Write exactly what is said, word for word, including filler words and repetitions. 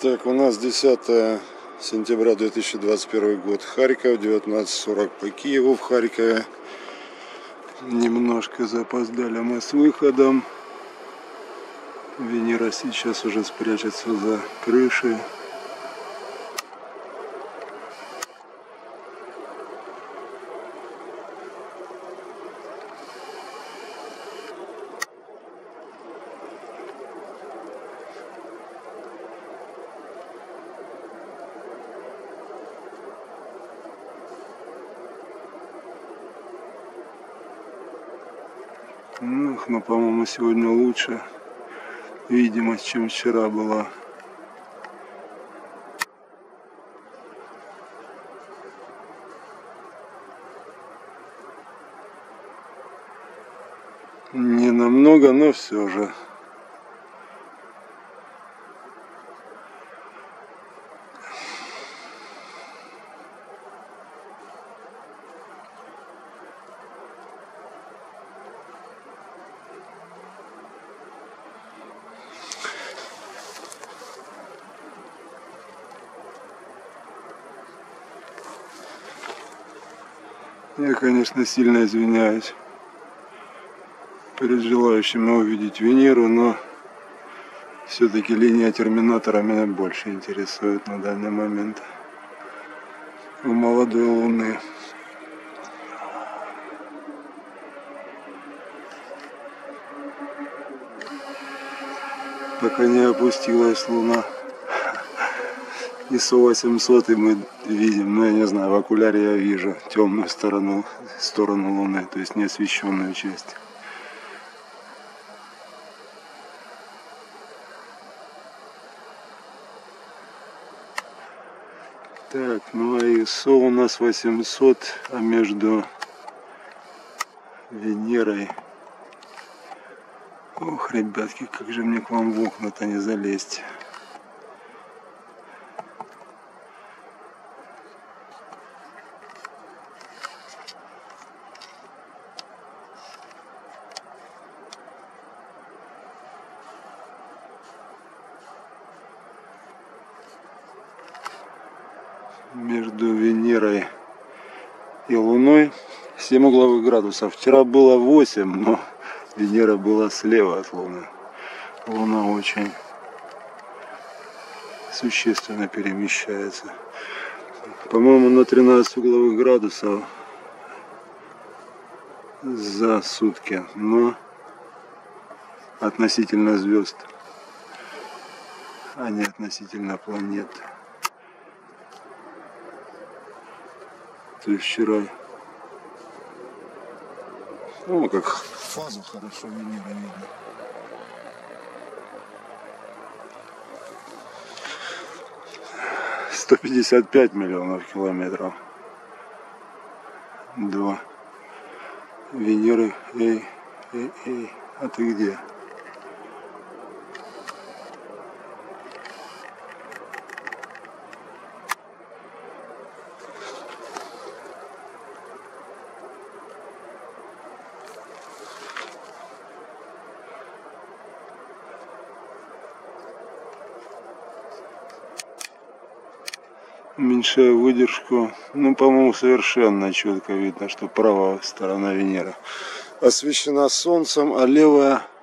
Так, у нас десятое сентября две тысячи двадцать первый год. Харьков, девятнадцать сорок по Киеву. В Харькове немножко запоздали мы с выходом. Венера сейчас уже спрячется за крышей. Ну, но, по-моему, сегодня лучше видимость, чем вчера была. Не намного, но все же. Я, конечно, сильно извиняюсь перед желающими увидеть Венеру, но все-таки линия терминатора меня больше интересует на данный момент у молодой Луны. Пока не опустилась Луна. ИСО восемьсот, и мы видим, ну я не знаю, в окуляре я вижу темную сторону, сторону Луны, то есть неосвещенную часть. Так, ну а ИСО у нас восемьсот, а между Венерой... Ох, ребятки, как же мне к вам в окна-то не залезть. Между Венерой и Луной семь угловых градусов. Вчера было восемь, но Венера была слева от Луны. Луна очень существенно перемещается. По-моему, на тринадцать угловых градусов за сутки, но относительно звезд, а не относительно планет. То есть вчера, ну как фазу хорошо Венера видно. сто пятьдесят пять миллионов километров до Венеры. Эй, эй, эй, а ты где? Уменьшаю выдержку. Ну, по-моему, совершенно четко видно, что правая сторона Венеры освещена солнцем, а левая